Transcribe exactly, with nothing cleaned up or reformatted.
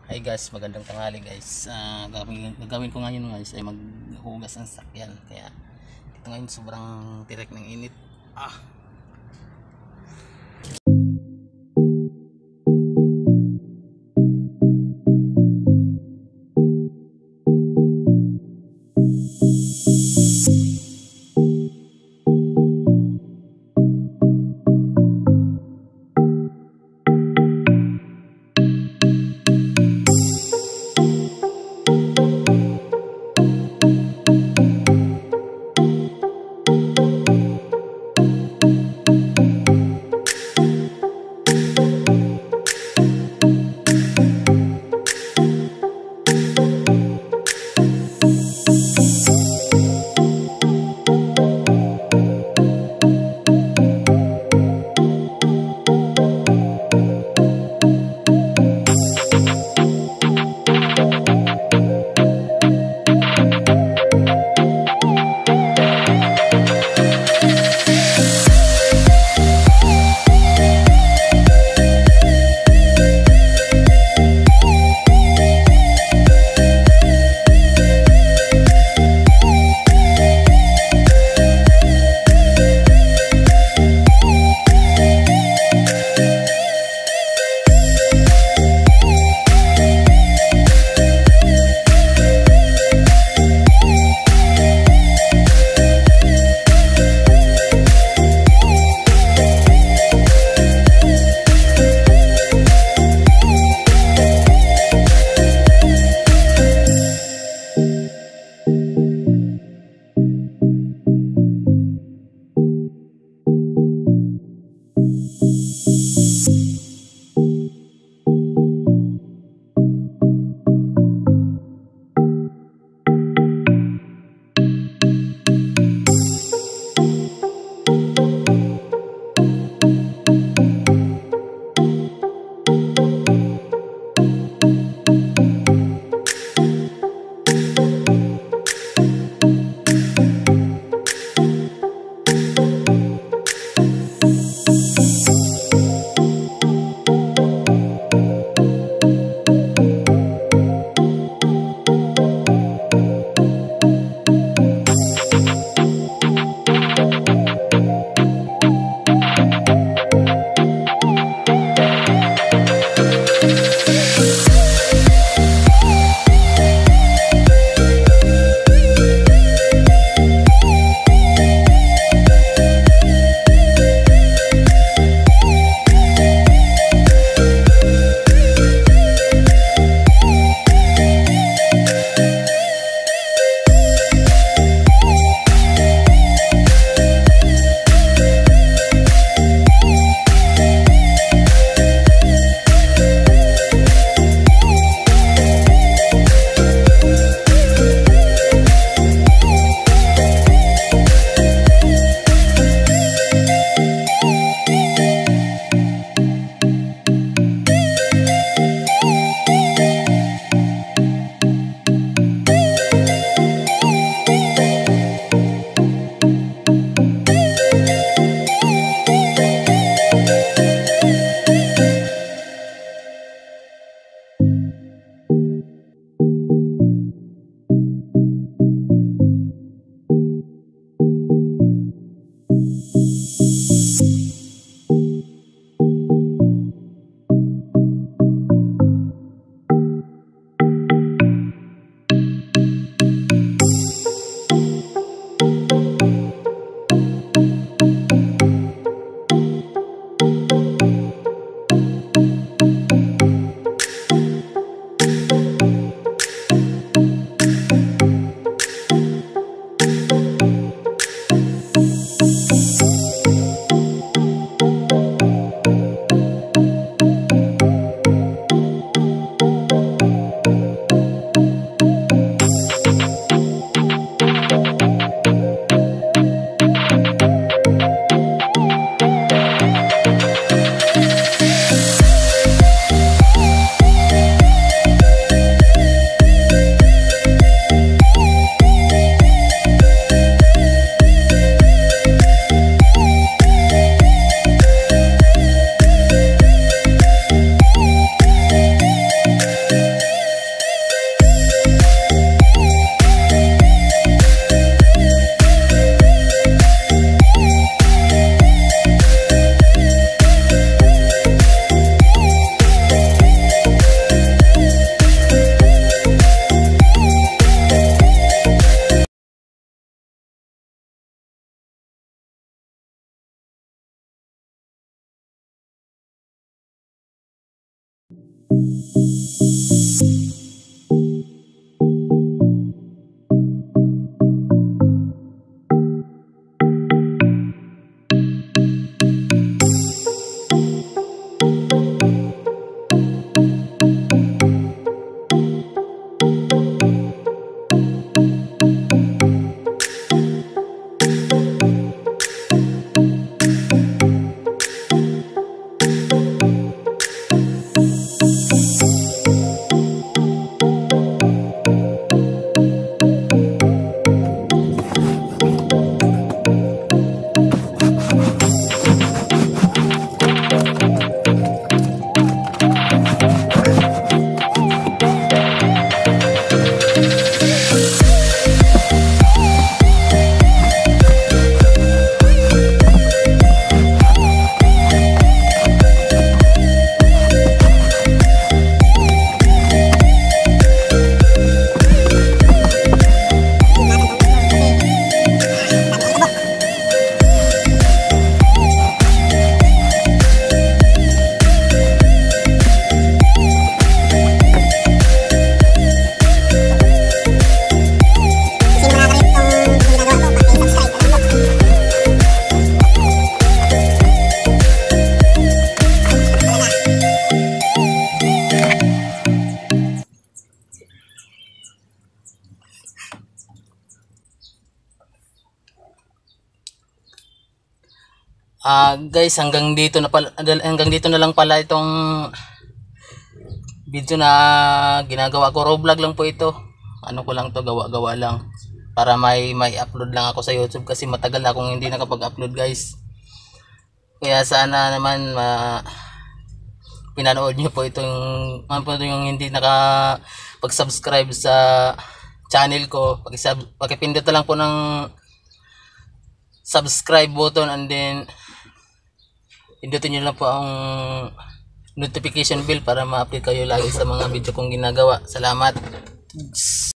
Hi guys, magandang tanghali guys. Uh, gagawin, gagawin ko ngayon guys ay maghugas ng sakyan. Kaya ito ngayon sobrang tirik ng init. Ah. Ah, guys, hanggang dito na pala, hanggang dito na lang pala itong video na ginagawa ko. Raw vlog lang po ito. Ano ko lang to, gawa-gawa lang para may may upload lang ako sa YouTube kasi matagal na akong hindi nakapag-upload, guys. Kaya sana naman ma pinanood niyo po itong ano po yung hindi naka pag-subscribe sa channel ko. Paki-sub, pakipindot lang po ng subscribe button and then pindutin niyo lang po ang notification bell para ma-update kayo lagi sa mga video kong ginagawa. Salamat.